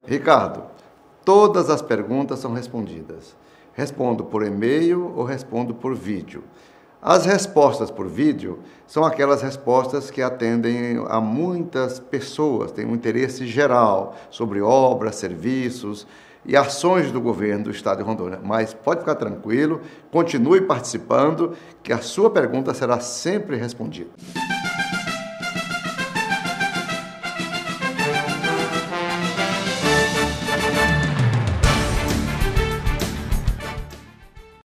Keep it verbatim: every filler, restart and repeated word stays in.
Ricardo, todas as perguntas são respondidas. Respondo por e-mail ou respondo por vídeo. As respostas por vídeo são aquelas respostas que atendem a muitas pessoas, têm um interesse geral sobre obras, serviços e ações do governo do Estado de Rondônia. Mas pode ficar tranquilo, continue participando, que a sua pergunta será sempre respondida.